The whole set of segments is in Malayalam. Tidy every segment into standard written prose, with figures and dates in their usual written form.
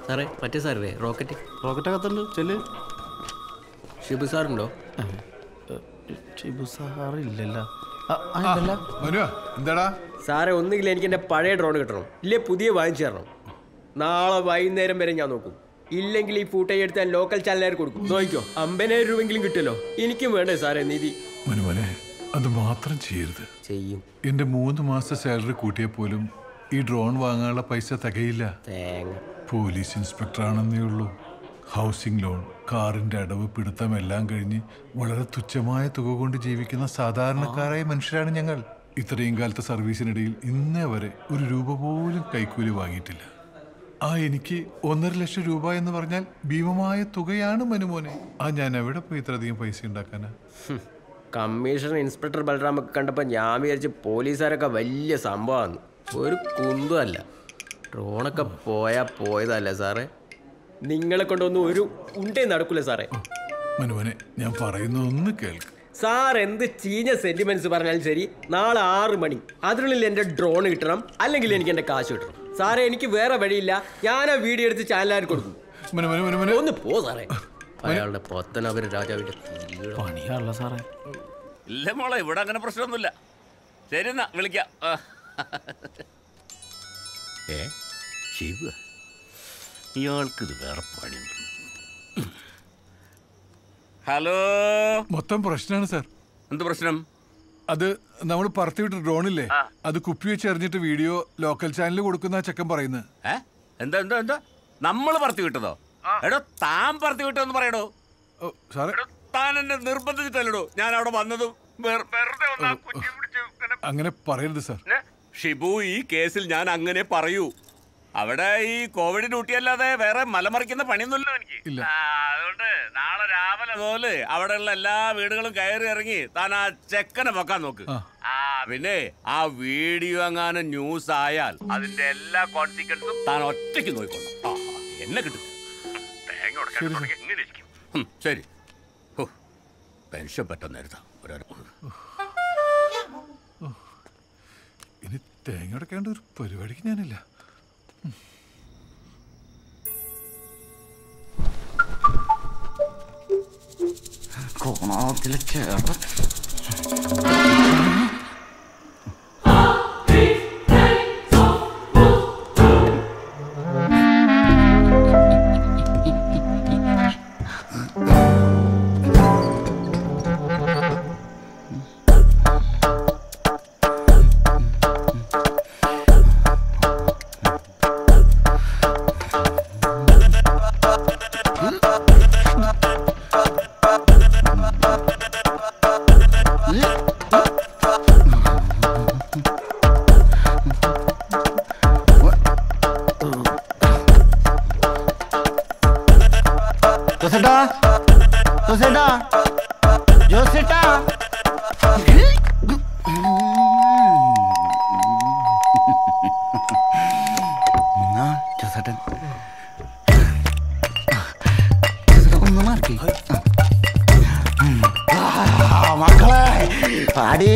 സാറേ മറ്റേ സാറേ റോക്കറ്റകത്തുണ്ട്. ചെല്ല്. ഷിബു സാറുണ്ടോ? ഷിബു സാറില്ലല്ലോ. എന്താടാ സാറേ ഒന്നുകിൽ എനിക്ക് എൻ്റെ പഴയ ഡ്രോൺ കിട്ടണം, ഇല്ലേ പുതിയ വാങ്ങിച്ചു തരണം. നാളെ വൈകുന്നേരം വരെ ഞാൻ നോക്കും. ഇല്ലെങ്കിൽ ഈ ഫൂട്ടേജ് എടുത്ത് ഞാൻ ലോക്കൽ ചാനലുകാർ കൊടുക്കും. നോക്കിക്കോ, 50,000 രൂപയെങ്കിലും കിട്ടുമല്ലോ. എനിക്കും വേണ്ടേ സാറേ നിധി. മനുമോനെ അത് മാത്രം ചെയ്യരുത്. ചെയ്യും. എൻ്റെ 3 മാസത്തെ സാലറി കൂട്ടിയാൽ പോലും ഈ ഡ്രോൺ വാങ്ങാനുള്ള പൈസ തികയില്ല. പോലീസ് ഇൻസ്പെക്ടർ ആണെന്നേ ഉള്ളൂ. ഹൗസിംഗ് ലോൺ, കാറിൻ്റെ അടവ്, പിടുത്തം എല്ലാം കഴിഞ്ഞ് വളരെ തുച്ഛമായ തുക കൊണ്ട് ജീവിക്കുന്ന സാധാരണക്കാരായ മനുഷ്യരാണ് ഞങ്ങൾ. ഇത്രയും കാലത്തെ സർവീസിനിടയിൽ ഇന്നേ വരെ 1 രൂപ പോലും കൈക്കൂലി വാങ്ങിയിട്ടില്ല. എനിക്ക് 1.5 ലക്ഷം രൂപ എന്ന് പറഞ്ഞാൽ ഭീമമായ തുകയാണ് മനുമോനെ. ഞാൻ എവിടെ പോയി ഇത്രയധികം പൈസ ഉണ്ടാക്കാനാ? കമ്മീഷണർ ഇൻസ്പെക്ടർ ബൽറാമൊക്കെ കണ്ടപ്പോൾ ഞാൻ വിചാരിച്ച് പോലീസുകാരൊക്കെ വലിയ സംഭവമാണ്. ഒരു കുന്തമല്ല. ഡ്രോണൊക്കെ പോയതല്ല സാറേ. നിങ്ങളെ കൊണ്ടൊന്നും ഒരു ഉണ്ടേ നടക്കൂല സാറേ. മനുമോനെ ഞാൻ പറയുന്നതൊന്ന് കേൾക്ക്. സാർ എന്ത് ചീഞ്ഞ സെന്റിമെന്റ്സ് പറഞ്ഞാലും ശരി, നാളെ 6 മണി അതിനുള്ളിൽ എൻ്റെ ഡ്രോൺ കിട്ടണം, അല്ലെങ്കിൽ എനിക്ക് എൻ്റെ കാശ് കിട്ടണം. സാറേ എനിക്ക് വേറെ വഴിയില്ല. ഞാൻ ആ വീഡിയോ എടുത്ത് ചാനലുകാർ കൊടുക്കും. ഒന്ന് പോ സാറേ. അയാളുടെ പത്തനാപുര രാജാവിന്റെ പണിയാണല്ലോ സാറേ. ഇല്ല മോളെ, ഇവിടെ അങ്ങനെ പ്രശ്നമൊന്നുമില്ല. ശരി എന്നാ വിളിക്കാം. ശിവ ഇയാൾക്കിത് വേറെ പണിയുണ്ട്. ഹലോ, മൊത്തം പ്രശ്നമാണ് സാർ. എന്ത് പ്രശ്നം? അത് നമ്മൾ പറത്തിവിട്ട ഡ്രോണില്ലേ, അത് കുപ്പി വെച്ച് എറിഞ്ഞിട്ട് വീഡിയോ ലോക്കൽ ചാനലിൽ കൊടുക്കുന്ന ചെക്കൻ പറയുന്നത്. എന്താ എന്താ എന്താ നമ്മൾ പറത്തി വിട്ടതോ? എടോ താൻ പറത്തി വിട്ടോന്ന് പറയടോ. താൻ എന്നെ നിർബന്ധിച്ചിട്ടല്ലോ ഞാൻ അവിടെ വന്നതും. അങ്ങനെ പറയരുത് സാർ. ഷിബു, ഈ കേസിൽ ഞാൻ അങ്ങനെ പറയൂ. അവിടെ ഈ കോവിഡ് ഡ്യൂട്ടി അല്ലാതെ വേറെ മലമറിക്കുന്ന പണിയൊന്നുമില്ല എനിക്ക്. അതുകൊണ്ട് നാളെ രാവിലെ പോലെ അവിടെയുള്ള എല്ലാ വീടുകളും കയറി ഇറങ്ങി താൻ ആ ചെക്കനെ വെക്കാൻ നോക്ക്. പിന്നെ ആ വീഡിയോ എങ്ങാനും ന്യൂസ് ആയാൽ അതിന്റെ എല്ലാ കോൺസിക്വൻസും താൻ ഒറ്റയ്ക്ക് നോക്കിക്കൊള്ളാം. എന്നെ കിട്ടും. ശരി. പെൻഷൻ പറ്റുന്നേരത്താ ഇനി തേങ്ങ അടക്കേണ്ട ഒരു പരിപാടിക്ക് ഞാനില്ല. കോണാത്തിലെ ചേട്ടൻ മക്കളെ പാടി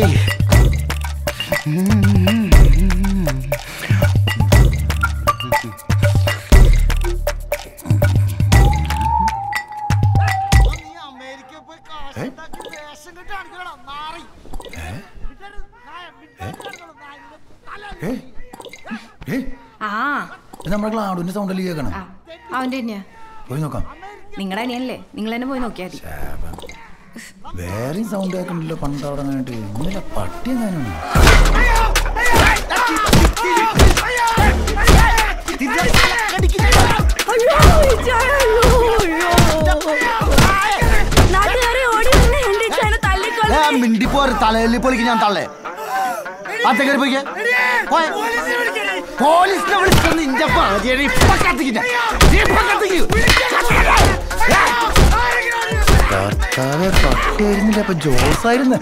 നമ്മുടെ ക്ലാഡിന്റെ സൗണ്ടല്ലേ കേൾക്കണം? അവന്റെ തന്നെയാ. പോയി നോക്കാം. നിങ്ങളുടെ അനിയനല്ലേ, നിങ്ങൾ തന്നെ പോയി നോക്കിയാൽ മതി. വേറെയും സൗണ്ട് കേൾക്കണല്ലോ. പണ്ടവിടെ ഇന്നലെ പട്ടി എങ്ങാനും മിണ്ടിപ്പോ തലയിൽ പൊളിക്ക് ഞാൻ തള്ളേ. അത്തേക്ക് പോയിക്കേ. പോലീസിനെ വിളിച്ചൊന്ന് ഇന്റെ പട്ടിയായിരുന്നില്ല, അപ്പൊ ജോസായിരുന്നു.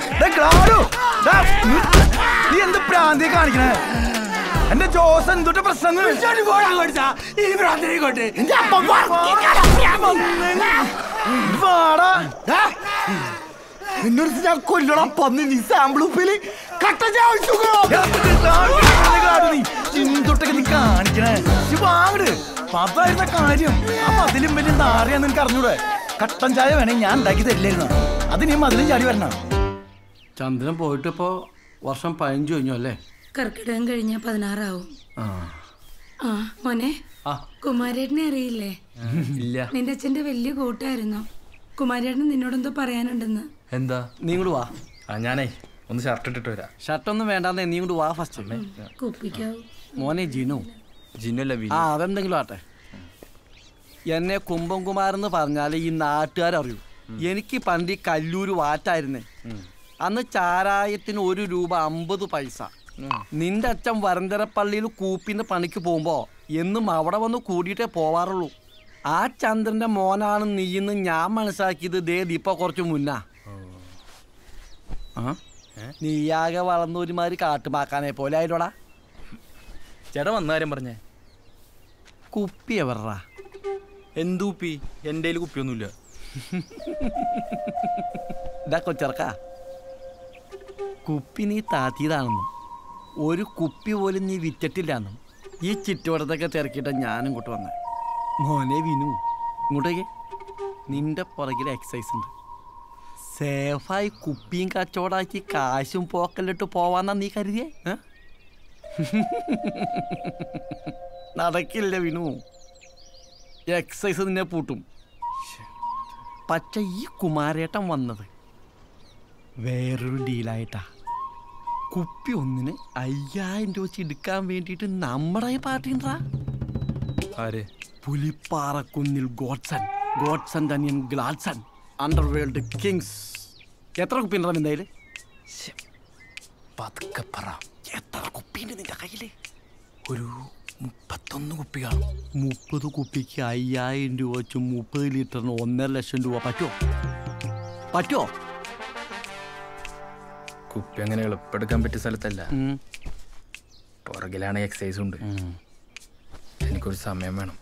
നീ എന്ത് പ്രാന്തി കാണിക്കണേ? എന്റെ ജോസ് എന്തൊട്ട് പ്രശ്നം? നിന്നൊരു ഞാൻ കൊല്ലണം പന്നി നീ സാമ്പിൾ ഉപ്പില് കട്ട ചിന്തൊട്ടൊക്കെ നീ കാണിക്കണേ വാങ്ങട് പതായിരുന്ന കാര്യം അപ്പൊ അതിലും വലിയ നാറിയാ നിനക്ക് അറിഞ്ഞൂടെ കട്ടൻ ചായ വേണേ ഞാൻ ഉണ്ടാക്കി തരില്ലായിരുന്നു അത് നീ മതിലും ചാടി വരണം. ചന്ദ്രൻ പോയിട്ട് ഇപ്പോ വർഷം 15 കഴിഞ്ഞു അല്ലേ? കർക്കിടകം കഴിഞ്ഞ 16 ആവും. ആ മോനെ, കുമാരേട്ടനെ അറിയില്ലേ? ഇല്ല. നിന്റെ അച്ഛന്റെ വലിയ കൂട്ടായിരുന്നു. കുമാരേട്ടന് നിന്നോടെന്തോ പറയാനുണ്ടെന്ന്. എന്താ? നീ ഇങ്ങോട്ട് വാ. ഞാനേ ഒന്ന് ഷർട്ട് ഇട്ടിട്ട് വരാം. ഷർട്ടൊന്നും വേണ്ടാന്നേ, നീ ഇങ്ങോട്ട് വാ ഫസ്റ്റ്. കുപ്പിക്കാവും മോനെ ജിനു. ജിനല്ല. അതെന്തെങ്കിലും ആട്ടെ. എന്നെ കുംഭംകുമാരെന്ന് പറഞ്ഞാൽ ഈ നാട്ടുകാരറിയൂ. എനിക്ക് പണ്ട് ഈ കല്ലൂര് വാറ്റായിരുന്നേ. അന്ന് ചാരായത്തിന് 1 രൂപ 50 പൈസ. നിന്റെ അച്ഛൻ വരന്തരപ്പള്ളിയിൽ കൂപ്പിന്റെ പണിക്ക് പോകുമ്പോ എന്നും അവിടെ വന്ന് കൂടിയിട്ടേ പോവാറുള്ളൂ. ആ ചന്ദ്രന്റെ മോനാണ് നീയെന്ന് ഞാൻ മനസ്സിലാക്കിയത് ഇപ്പൊ കുറച്ച് മുന്നാ. നീയാകെ വളർന്ന ഒരുമാതിരി കാട്ടുമാക്കാനെ പോലെ ആയില്ലോടാ. ചേട്ടാ വന്ന കാര്യം പറഞ്ഞേ. കുപ്പി എവറാ? എന്ത് കുപ്പി? എൻ്റെ കയ്യിൽ കുപ്പിയൊന്നുമില്ല. ഇതാ കൊച്ചറക്ക, കുപ്പി നീ താത്തിയതാണെന്നും 1 കുപ്പി പോലും നീ വിറ്റിട്ടില്ലാന്നും ഈ ചുറ്റുവട്ടത്തൊക്കെ തിരക്കിയിട്ട് ഞാനും ഇങ്ങോട്ട് വന്നേ. മോനെ വിനു, ഇങ്ങോട്ടേക്ക്. നിന്റെ പുറകിൽ എക്സസൈസ് ഉണ്ട്. സേഫായി കുപ്പിയും കച്ചവടാക്കി കാശും പോക്കലിട്ട് പോവാന്നാ നീ കരുതിയേ? നടക്കില്ല വിനു. എക്സസൈസ് നിന്നെ പൂട്ടും. പക്ഷെ ഈ കുമാരേട്ടൻ വന്നത് വേറൊരു ഡീലായിട്ടാ. കുപ്പി ഒന്നിന് 5000 രൂപ വെച്ച് എടുക്കാൻ വേണ്ടിയിട്ട് നമ്മുടെ പാർട്ടിണ്ടാ. ആര്? പുലിപ്പാറക്കുന്നിൽ ഗോഡ്സൺ, ഗോഡ്സൺ തനിയൻ ഗ്ലാഡ്സൺ, അണ്ടർവേൾഡ് കിങ്സ്. എത്ര കുപ്പി ഉണ്ടാവും എന്തായാലും? പതുക്കെ പറ. എത്ര കുപ്പിയുണ്ട് നിന്റെ കയ്യില്? ഒരു 31 കുപ്പി കാണും. 30 കുപ്പിക്ക് 5000 രൂപ വെച്ച് 30 ലിറ്ററിന് 1.5 ലക്ഷം രൂപ പറ്റുമോ? കുപ്പി അങ്ങനെ എളുപ്പെടുക്കാൻ പറ്റിയ സ്ഥലത്തല്ല. പുറകിലാണ് എക്സസൈസ് ഉണ്ട്. എനിക്കൊരു സമയം വേണം.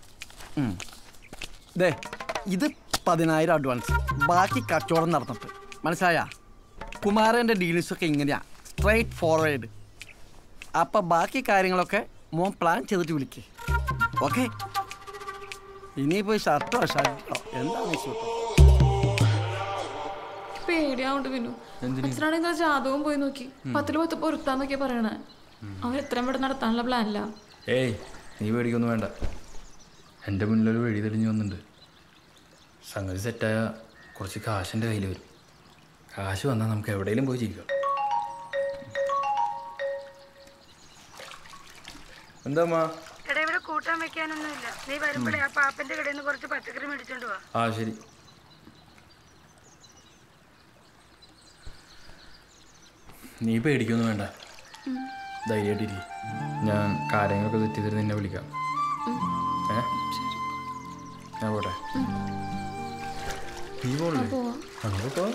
ഇത് 10,000 അഡ്വാൻസ്, ബാക്കി കച്ചവടം നടന്നിട്ട്. മനസ്സിലായ? കുമാരൻ്റെ ഡീലിങ്സൊക്കെ ഇങ്ങനെയാ, സ്ട്രൈറ്റ് ഫോർവേഡ്. അപ്പം ബാക്കി കാര്യങ്ങളൊക്കെ മോൻ പ്ലാൻ ചെയ്തിട്ട് വിളിക്കേ. ഓക്കെ? ഇനിയിപ്പോൾ ഷർട്ടോ എന്താണ് പേടിയാവുണ്ട് വിനു. അച്ഛനാണെങ്കിൽ ജാതകവും പോയി നോക്കി 10 പൊരുത്താന്നൊക്കെ പറയണേ. അവൻ എത്രയും ഇവിടെ നടത്താനുള്ള പ്ലാനില്ല. ഏയ് നീ പേടിക്കൊന്നും വേണ്ട. എൻ്റെ മുന്നിലൊരു വഴി തെളിഞ്ഞു വന്നിട്ടുണ്ട്. സംഗതി സെറ്റായ കുറച്ച് കാശ് എൻ്റെ കയ്യിൽ വരും. കാശ് വന്നാൽ നമുക്ക് എവിടെയെങ്കിലും പോയി ജീവിക്കാം. എന്താ ഇവിടെ കൂട്ടാൻ വെക്കാനൊന്നുമില്ല. നീ വരുമ്പോഴേ ആ പാപ്പന്റെ കടയിൽ നിന്ന് കുറച്ച് പച്ചക്കറി മേടിച്ചോണ്ട് വാ. ആ ശരി. നീ പേടിക്കൊന്നും വേണ്ട, ധൈര്യമായിട്ടിരിക്കും. ഞാൻ കാര്യങ്ങളൊക്കെ തെറ്റി തരുന്ന നിന്നെ വിളിക്കാം. ഞാൻ പോട്ടെ. നീ പോണല്ലേ? അങ്ങനെ പോ.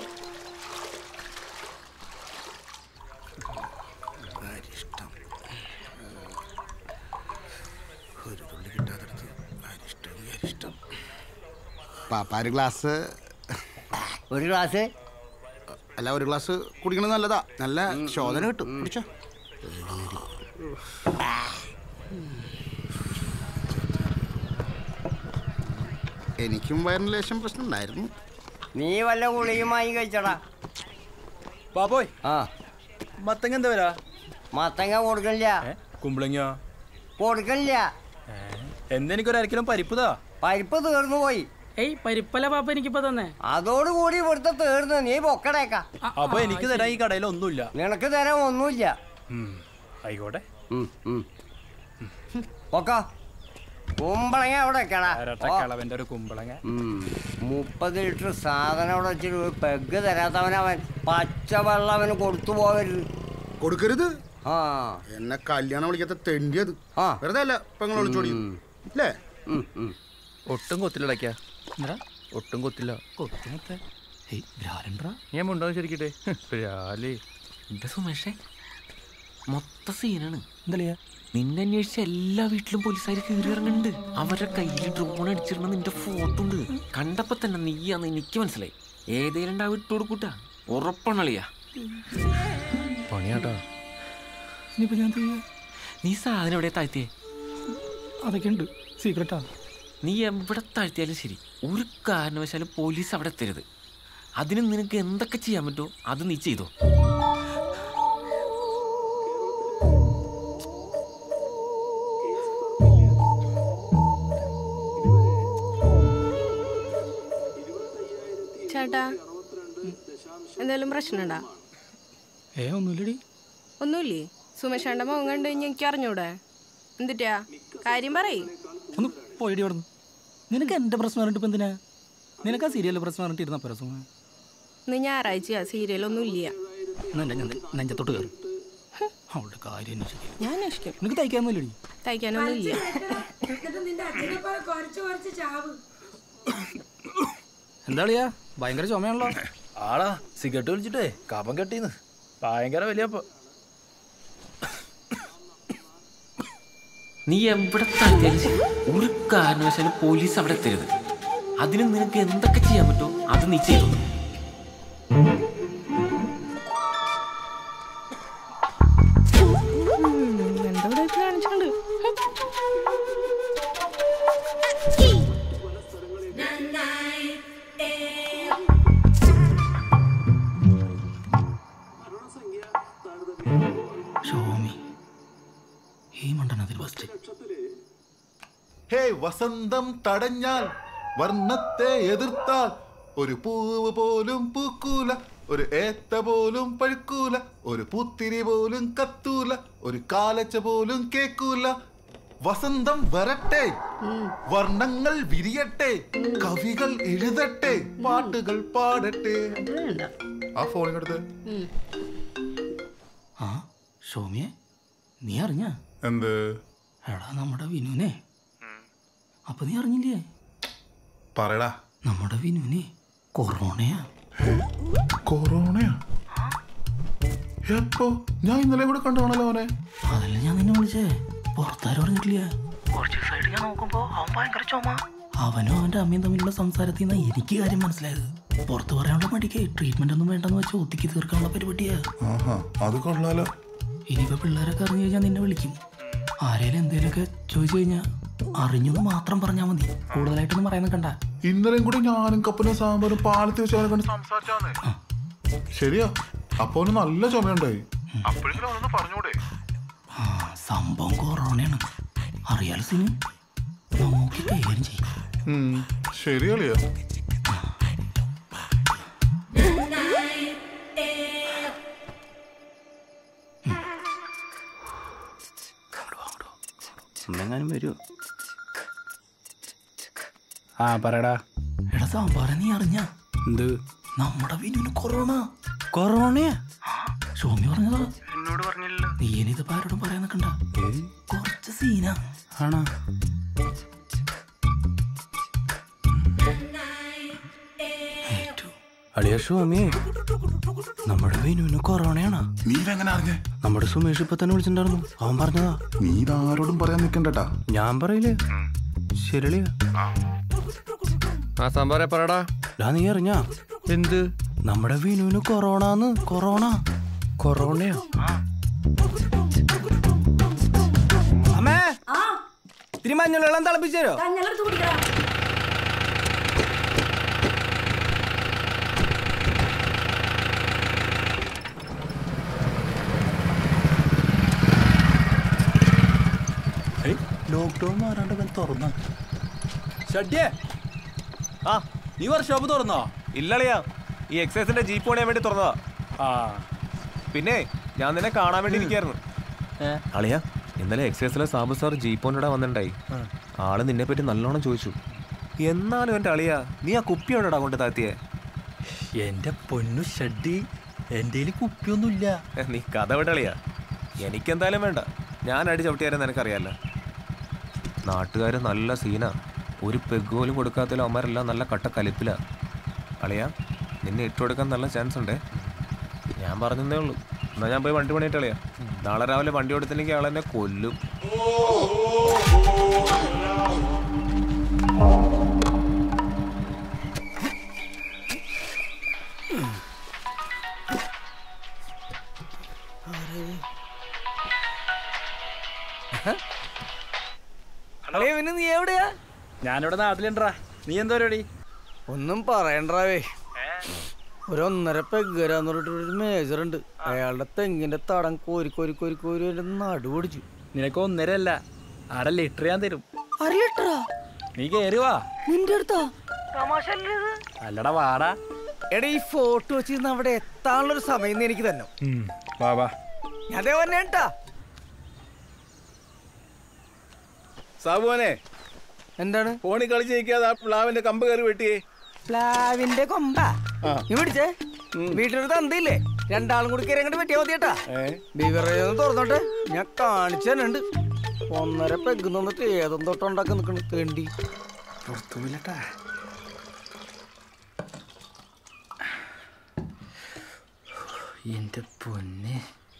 പാപ്പ ഒരു ഗ്ലാസ് അല്ല, 1 ഗ്ലാസ് കുടിക്കണത് നല്ലതാ. നല്ല ശോധന കിട്ടും. കുടിച്ചോ. എനിക്കും വയറിന് ലേശം പ്രശ്നം ഉണ്ടായിരുന്നു. നീ വല്ല ഗുളികയുമായി കഴിച്ചടാ. ബാബോയ്, മത്തങ്ങ എന്താ വരാ? മത്തങ്ങ കൊടുക്കണില്ല. കുമ്പളങ്ങ കൊടുക്കണില്ല. എന്തെനിക്കൊരു 1 കിലോ പരിപ്പുതാ. പരിപ്പ് തീർന്നു പോയി. പരിപ്പല്ല പാപ്പ എനിക്കിപ്പോ തന്നെ. അതോടുകൂടി ഇവിടുത്തെ തീർന്നു. നീ പൊക്കടേക്ക. അപ്പൊ എനിക്ക് തരാൻ ഈ കടയിൽ ഒന്നുമില്ല. നിനക്ക് തരാൻ ഒന്നുമില്ല. ആയിക്കോട്ടെ. പൊക്ക. കുമ്പളങ്ങ അവിടെ കളവന്റെ ഒരു കുമ്പളങ്ങ. 30 ലിറ്റർ സാധനം അവിടെ വെച്ചിട്ട് ഒരു പെഗ് തരാത്തവനവൻ പച്ചവെള്ളം അവന് കൊടുത്തു പോകരുത്. കൊടുക്കരുത്? എന്നെ കല്യാണം വിളിക്കാത്ത തെണ്ടിയത്. വെറുതെ അല്ല പെങ്ങൾ വിളിച്ചോടി അല്ലേ? ഒട്ടും കൊത്തിലടയ്ക്കാ. ഒട്ടും കൊത്തില്ല. ഞാൻ ഉണ്ടോ ശരിക്കട്ടെ. എന്താ സുമേഷേ, മൊത്ത സീനാണ്. എന്താ നിന്നെ അന്വേഷിച്ച എല്ലാ വീട്ടിലും പോലീസുകാർ കയറി ഇറങ്ങുന്നുണ്ട്. അവരുടെ കയ്യിൽ ഡ്രോൺ അടിച്ചിരുന്ന നിന്റെ ഫോട്ടോ ഉണ്ട്. കണ്ടപ്പോ തന്നെ നീയാന്ന് എനിക്ക് മനസ്സിലായി. ഏതേലും ഇട്ട് കൊടുക്കൂട്ടാ. ഉറപ്പാണളിയാ. പണിയാട്ടാ. ഇനിയിപ്പോ ഞാൻ നീ സാധനം എവിടെ താഴ്ത്തിയേ? അതൊക്കെ ഉണ്ട്, സീക്രട്ടാ. നീ എവിടെ താഴ്ത്തിയാലും ശരി, ഒരു കാരണവശാലും പോലീസ് അവിടെ എത്തരുത്. അതിന് നിനക്ക് എന്തൊക്കെ ചെയ്യാൻ പറ്റുമോ അത് നീ ചെയ്തോ. ചേട്ടാ, എന്തെങ്കിലും പ്രശ്നമുണ്ടാ? ഒന്നുമില്ലടി. ഒന്നുമില്ലേ? സുമേഷേണ്ട മുഖം കണ്ടു കഴിഞ്ഞാൽ എനിക്ക് അറിഞ്ഞൂടെ? എന്തിട്ടാ കാര്യം പറയ്. ഒന്ന് പോയിടി അവിടെ നിന്ന്. നിനക്ക് എൻ്റെ പ്രശ്നം പറഞ്ഞിട്ട് ഇപ്പം എന്തിനാ? നിനക്ക് ആ സീരിയലിൽ പ്രശ്നം പറഞ്ഞിട്ട് ഇരുന്ന പ്രശ്നം. ഇന്ന് ഞായറാഴ്ചയാ, സീരിയലൊന്നും ഇല്ല. നെഞ്ചത്തോട്ട് കയറും അവളുടെ കാര്യം അന്വേഷിക്കും. ഞാൻ അന്വേഷിക്കും. നിനക്ക് തയ്ക്കാനൊന്നുമില്ലടി? തയ്ക്കാനൊന്നും ഇല്ല. എന്താളിയാ ഭയങ്കര ചുമയാണല്ലോ. ആളാ സിഗരറ്റ് വലിച്ചിട്ടേ കപം കെട്ടിന്ന് ഭയങ്കര വലിയപ്പോ. നീ എവിടെ താഴ്ത്തിയാലും ശരി, ഒരു കാരണവശാലും പോലീസ് അവിടെ എത്തരുത്. അതിന് നിനക്ക് എന്തൊക്കെ ചെയ്യാൻ പറ്റുമോ അത് നീ ചെയ്തോ. കാണിച്ചിട്ടുണ്ട്. വസന്തം തടഞ്ഞാൽ വർണ്ണത്തെ എതിർത്താൽ ഒരു പൂവ് പോലും പൂക്കൂല, ഒരു ഏത്ത പോലും പഴുക്കൂല, ഒരു പൂത്തിരി പോലും കത്തൂല, ഒരു കാലച്ച പോലും കേക്കൂല. വസന്തം വരട്ടെ, വർണ്ണങ്ങൾ വിരിയട്ടെ, കവികൾ എഴുതട്ടെ, പാട്ടുകൾ പാടട്ടെ. ആ ഫോണിനടുത്ത് ആ സോമിയെ നീ അറിഞ്ഞ എന്ത്? എടാ നമ്മുടെ വിനുവിനെ. അപ്പൊ നീ അറിഞ്ഞില്ലേ? പറയടാ. നമ്മുടെ വിനുവിനെ കൊറോണയാ. കൊറോണയാ? എപ്പോ? ഞാൻ ഇന്നലെ കൂടെ കണ്ടാണല്ലോ അവനെ. അതല്ല ഞാൻ നിന്നെ വിളിച്ചേ, പുറത്താരും അറിഞ്ഞിട്ടില്ല. കുറച്ച് ദിവസമായിട്ട് ഞാൻ നോക്കുമ്പോ അവൻ ഭയങ്കര ചുമ. അവനും അവന്റെ അമ്മയും തമ്മിലുള്ള സംസാരത്തിൽ നിന്നാ എനിക്ക് കാര്യം മനസ്സിലായത്. പുറത്ത് പറയാനുള്ള മടിക്ക് ട്രീറ്റ്മെന്റ് ഒന്നും വേണ്ടെന്ന് വെച്ച് ഒത്തിക്ക് തീർക്കാനുള്ള പരിപാടിയാ. അത് കൊള്ളാലോ. ഇനിയിപ്പോ പിള്ളേരൊക്കെ അറിഞ്ഞു കഴിഞ്ഞാൽ നിന്നെ വിളിക്കും. ആരേലും എന്തേലൊക്കെ ചോദിച്ചു കഴിഞ്ഞാ അറിഞ്ഞെന്ന് മാത്രം പറഞ്ഞാൽ മതി, കൂടുതലായിട്ടൊന്നും പറയാൻ നിൽക്കണ്ട. ഇന്നലെയും കൂടി ഞാനും കപ്പനും സാമ്പാറും പാലത്ത് വെച്ച് അവനെ കണ്ട് സംസാരിച്ചാന്നേ. ശരിയാ, അപ്പൊ അവന് നല്ല ചുമയുണ്ടായി. പറഞ്ഞൂടെ? സംഭവം കൊറോണയാണ്, അറിയാലോ സിനി. നോക്കി കൈകാര്യം ചെയ്യും. ശരിയല്ലയോ? എങ്ങാനും വരുമോ? ആ പറയടാ. എടാ സാമ്പാറ നീ അറിഞ്ഞ? എന്ത്? നമ്മുടെ വിനുവിന് കൊറോണ. കൊറോണയാ? സോമി പറഞ്ഞതാ. എന്നോട് പറഞ്ഞില്ല. നീ ഇനിത് ആരോടും പറയാൻ നിൽക്കണ്ട, കുറച്ച് സീനാ. ആണോ? അളിയ സോമി, നമ്മുടെ വിനുവിന് കൊറോണയാണോ? നീ എങ്ങനെ അറിഞ്ഞേ? നമ്മുടെ സുമേഷ് ഇപ്പൊ തന്നെ വിളിച്ചിട്ടുണ്ടായിരുന്നു, അവൻ പറഞ്ഞതാ. നീ ഇതാരോടും പറയാൻ നിൽക്കണ്ടട്ടാ. ഞാൻ പറയില്ലേ? ശരിയാ. ആ സാമ്പാറെ പറടാ. നീ അറിഞ്ഞ? എന്ത്? നമ്മുടെ വിനുവിന് കൊറോണന്ന്. കൊറോണ. കൊറോണയോ? അമ്മേ, ഇത്തിരി മഞ്ഞളെല്ലാം തിളപ്പിച്ചു തരോ? ലോക്ക്ഡൌൺ മാറാണ്ട് തുറന്ന ഷഡ്യേ. ആ നീ വർക്ക്ഷോപ്പ് തുറന്നോ? ഇല്ലളിയാ, ഈ എക്സൈസിന്റെ ജീപ്പ് പണിയാൻ വേണ്ടി തുറന്നതാ. ആ പിന്നെ ഞാൻ നിന്നെ കാണാൻ വേണ്ടി ഇരിക്കായിരുന്നു. അളിയാ, ഇന്നലെ എക്സൈസിലെ സാബു സാർ ജീപ്പോണിടെ വന്നിട്ടുണ്ടായി. ആള് നിന്നെ പറ്റി നല്ലോണം ചോദിച്ചു. എന്നാലും എൻ്റെ അളിയാ, നീ ആ കുപ്പി എവിടെടാ കൊണ്ട് താത്തിയെ? എന്റെ പൊന്നു ഷഡ്ഡി, എന്റെ കുപ്പിയൊന്നുമില്ല. നീ കഥ വിടളിയാ, എനിക്കെന്തായാലും വേണ്ട. ഞാൻ അടി ചവിട്ടിയാരെന്ന് എനിക്കറിയാമല്ലോ. നാട്ടുകാർ നല്ല സീനാ, ഒരു പെഗ് പോലും കൊടുക്കാത്തതിലും അവന്മാരെല്ലാം നല്ല കട്ട കലിപ്പിലാ. അളിയാ, നിന്നെ ഇട്ടുകൊടുക്കാൻ നല്ല ചാൻസ് ഉണ്ടേ. ഞാൻ പറഞ്ഞതേ ഉള്ളൂ. എന്നാൽ ഞാൻ പോയി വണ്ടി പണിയിട്ട് കളിയാ. നാളെ രാവിലെ വണ്ടി കൊടുത്തില്ലെങ്കിൽ ആളെന്നെ കൊല്ലും. ഞാനിവിടെ നാട്ടിലുണ്ടാ. നീ എന്താ പരിപാടി? ഒന്നും പറയണ്ടാവേ. ഒരു 1.5 പെഗ്ഗരാന്ന് പറഞ്ഞിട്ടൊരു മേജറുണ്ട്. അയാളുടെ തെങ്ങിന്റെ തടം കോരി കോരി കോരി കോരി നടു പിടിച്ചു. നിനക്ക് 1.5 അല്ല, 1/2 ലിറ്റർ ഞാൻ തരും. 1/2 ലിറ്ററാ? നീ കേറി വാ. നിന്റെ അടുത്താ? അല്ലടാ വാടാ. എടാ ഈ ഫോട്ടോ വെച്ചിരുന്ന് അവിടെ എത്താനുള്ളൊരു സമയം എനിക്ക് തന്നെ. വാ വാ. ഞാൻ അതേ വന്നേട്ടാ. സാബുവനെ എന്താണ്? ഫോണിൽ കളിച്ച് ജയിക്കാതെ ആ പ്ലാവിന്റെ കമ്പ് കയറി വെട്ടിയേ. പ്ലാവിന്റെ കൊമ്പ നീ പിടിച്ചേ. വീട്ടിലൊരു തന്തിയില്ലേ, 2 ആളും കൂടി കയറി അങ്ങോട്ട് വെട്ടിയാ മതിയേട്ടാ. ബീവറേജ് തുറന്നോട്ടെ, ഞാൻ കാണിച്ചു തന്നെ ഉണ്ട്. 1.5 പെഗ് നിന്നിട്ട് ഏതും തൊട്ടുണ്ടാക്കി നിൽക്കണ തേണ്ടി പുറത്തുമില്ലട്ടാ. എന്റെ പൊന്നെ.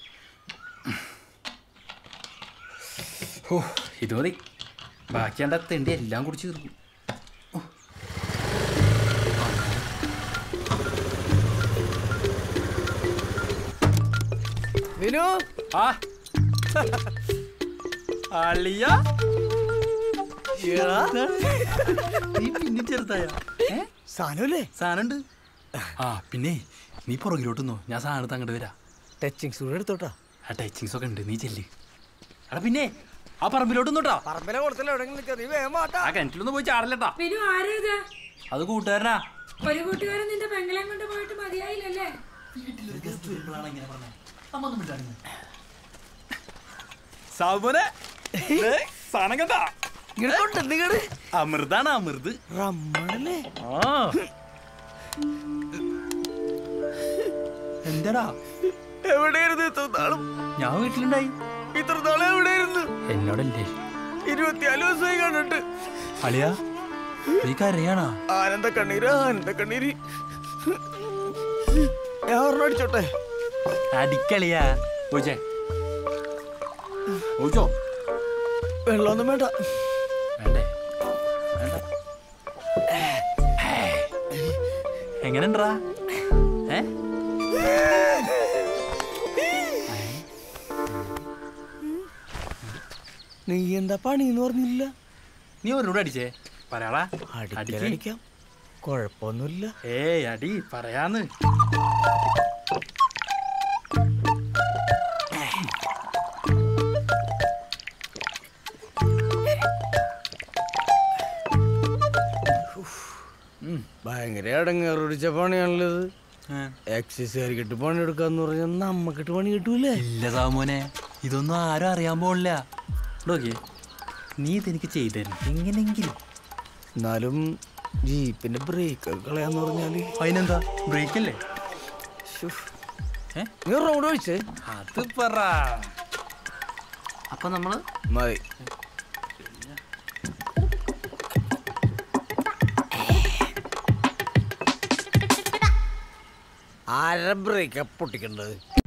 ഓ ഇത് മതി. ബാക്കി എൻ്റെ തെണ്ടി എല്ലാം കുടിച്ച് തീർക്കും. വിനു ആ അളിയ നീ പിന്നെ ചെറുതായ സാധനല്ലേ? സാധനമുണ്ട്. ആ പിന്നെ നീ പുറകിലോട്ടുന്നോ, ഞാൻ സാധനത്ത് അങ്ങോട്ട് വരാം. ടച്ചിങ്സ് കൂടെ എടുത്തോട്ടാ. ആ ടച്ചിങ്സ് ഒക്കെ ഉണ്ട്, നീ ചെല്ല്. എടാ പിന്നെ ആ പറമ്പിലോട്ടൊന്നോട്ടാ. പറമ്പിലെ കൊടുത്തല്ലോ എവിടെയെങ്കിലും നീ വേഗം വാട്ടാ. ആ കിണറ്റിലൊന്നും പോയി ചാടല്ലട്ടാ. അത് കൂട്ടുകാരനാ. ഒരു കൂട്ടുകാരൻ നിന്റെ പെങ്ങളെയും കൊണ്ട് പോയിട്ട് മതിയായില്ലല്ലേ? സാബുനെ സാധനം കണ്ടാ? അമൃതാണ്, അമൃത്. റമ്മണല്ലേ? ആ എന്താടാ? എവിടെയായിരുന്നു ഇത്ര നാളും? ഞാൻ വീട്ടിലുണ്ടായി. ഇത്ര നാളും എവിടെയായിരുന്നു? എന്നോടല്ലേ? 24 ദിവസമായി കണ്ടിട്ട്. അളിയാ നീ കരയാണാ? ആനന്ദ കണ്ണീര്, ആനന്ദ കണ്ണീര്. ഞാൻ ഒരെണ്ണം അടിച്ചോട്ടെ? അടിക്കളിയാ. ഓച്ചേ ഓച്ചോ വെള്ളമൊന്നും വേണ്ട. വേണ്ടേ? വേണ്ട. എങ്ങനെണ്ടാ? നീ എന്താ പണിന്ന് പറഞ്ഞില്ല? നീ ഒരോട് അടിച്ചേ പറയാടാ. അടിക്കാം, കുഴപ്പമൊന്നുമില്ല. ഏയ് അടി പറയാന്ന്. ഭയങ്കര അടങ്ങേറിച്ച പണിയാണല്ലത്. എക്സസൈസുകാരിക്കിട്ട് പണി എടുക്കാന്ന് പറഞ്ഞാൽ നമ്മക്കിട്ട് പണി കിട്ടൂലേ? ഇല്ല സാമോനെ, ഇതൊന്നും ആരും അറിയാൻ പോണില്ല. നോക്കിയേ, നീ ഇതെനിക്ക് ചെയ്തു തരണം എങ്ങനെങ്കിലും. എന്നാലും ജീപ്പിന്റെ ബ്രേക്ക് കളയാന്ന് പറഞ്ഞാല് അതിനെന്താ? ബ്രേക്ക് അല്ലേ? നീ റോഡ് ഒഴിച്ചേ. അത് പറ. അപ്പൊ നമ്മള് മതി. ആര ബ്രേക്കാ പൊട്ടിക്കേണ്ടത്?